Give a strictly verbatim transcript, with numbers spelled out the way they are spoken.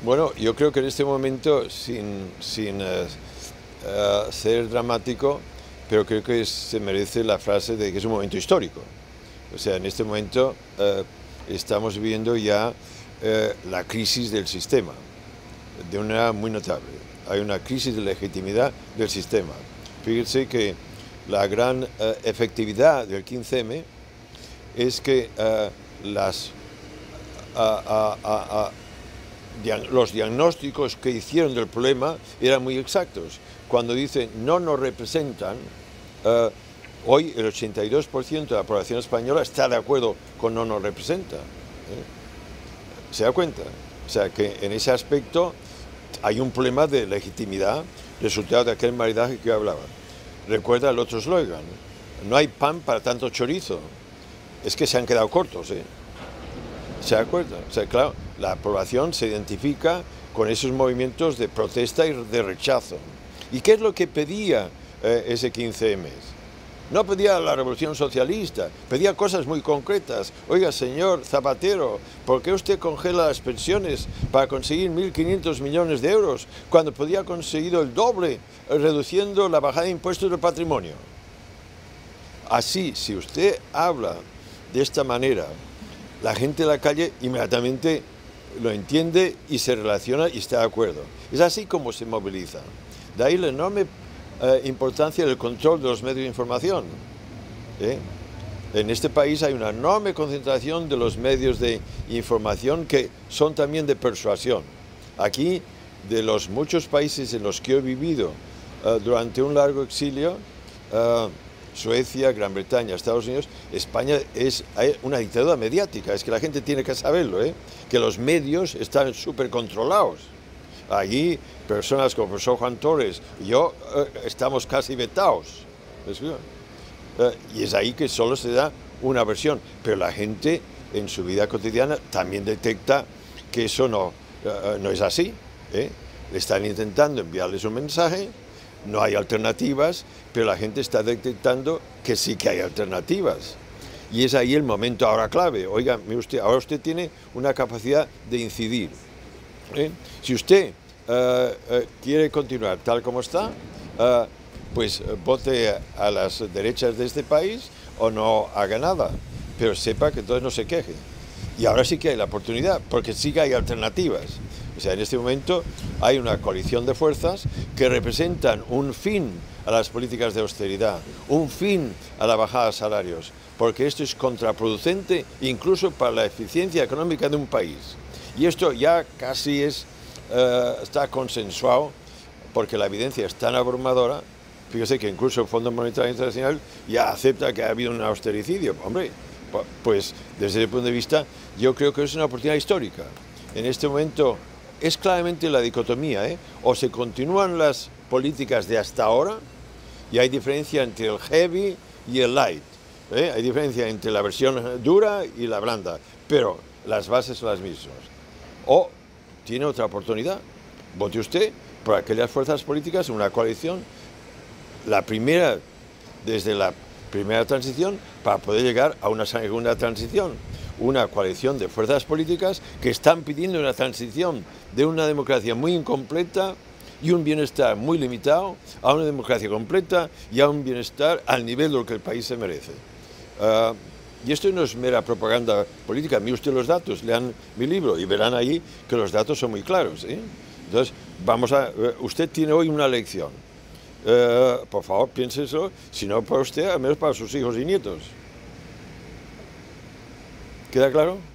Bueno, yo creo que en este momento, sin, sin uh, uh, ser dramático, pero creo que se merece la frase de que es un momento histórico. O sea, en este momento uh, estamos viviendo ya uh, la crisis del sistema, de una manera muy notable. Hay una crisis de legitimidad del sistema. Fíjense que la gran uh, efectividad del quince eme es que uh, las, uh, uh, uh, uh, diag los diagnósticos que hicieron del problema eran muy exactos. Cuando dicen no nos representan, uh, hoy el ochenta y dos por ciento de la población española está de acuerdo con no nos representa. ¿eh? ¿Se da cuenta? O sea que en ese aspecto hay un problema de legitimidad, resultado de aquel maridaje que yo hablaba. Recuerda el otro eslogan, no hay pan para tanto chorizo. Es que se han quedado cortos, ¿eh? ¿Se da cuenta? O sea, claro, la población se identifica con esos movimientos de protesta y de rechazo. ¿Y qué es lo que pedía eh, ese quince eme? No pedía la revolución socialista, pedía cosas muy concretas. Oiga, señor Zapatero, ¿por qué usted congela las pensiones para conseguir mil quinientos millones de euros cuando podía haber conseguido el doble reduciendo la bajada de impuestos del patrimonio? Así, si usted habla de esta manera, la gente de la calle inmediatamente lo entiende y se relaciona y está de acuerdo. Es así como se moviliza. De ahí la enorme eh, importancia del control de los medios de información. ¿eh? En este país hay una enorme concentración de los medios de información que son también de persuasión. Aquí, de los muchos países en los que he vivido eh, durante un largo exilio, eh, Suecia, Gran Bretaña, Estados Unidos, España es una dictadura mediática, es que la gente tiene que saberlo, ¿eh? que los medios están súper controlados. Allí, personas como el profesor Juan Torres y yo eh, estamos casi vetados. Eh, y es ahí que solo se da una versión, pero la gente en su vida cotidiana también detecta que eso no, eh, no es así. ¿eh? Le están intentando enviarles un mensaje. No hay alternativas, pero la gente está detectando que sí que hay alternativas. Y es ahí el momento ahora clave. Oiga, usted, ahora usted tiene una capacidad de incidir. ¿eh? Si usted uh, uh, quiere continuar tal como está, uh, pues vote a las derechas de este país o no haga nada. Pero sepa que entonces no se queje. Y ahora sí que hay la oportunidad, porque sí que hay alternativas. O sea, en este momento hay una coalición de fuerzas que representan un fin a las políticas de austeridad, un fin a la bajada de salarios, porque esto es contraproducente incluso para la eficiencia económica de un país. Y esto ya casi es, uh, está consensuado, porque la evidencia es tan abrumadora. Fíjese que incluso el Fondo Monetario Internacional ya acepta que ha habido un austericidio. Hombre, pues desde ese punto de vista yo creo que es una oportunidad histórica. En este momento es claramente la dicotomía, ¿eh? o se continúan las políticas de hasta ahora y hay diferencia entre el heavy y el light, ¿eh? hay diferencia entre la versión dura y la blanda, pero las bases son las mismas. O tiene otra oportunidad, vote usted por aquellas fuerzas políticas en una coalición, la primera desde la primera transición para poder llegar a una segunda transición. Una coalición de fuerzas políticas que están pidiendo una transición de una democracia muy incompleta y un bienestar muy limitado a una democracia completa y a un bienestar al nivel de lo que el país se merece. Uh, y esto no es mera propaganda política. Mire usted los datos, lean mi libro y verán ahí que los datos son muy claros. ¿eh? Entonces, vamos a, uh, usted tiene hoy una lección. Uh, por favor, piense eso, si no para usted, al menos para sus hijos y nietos. ¿Queda claro?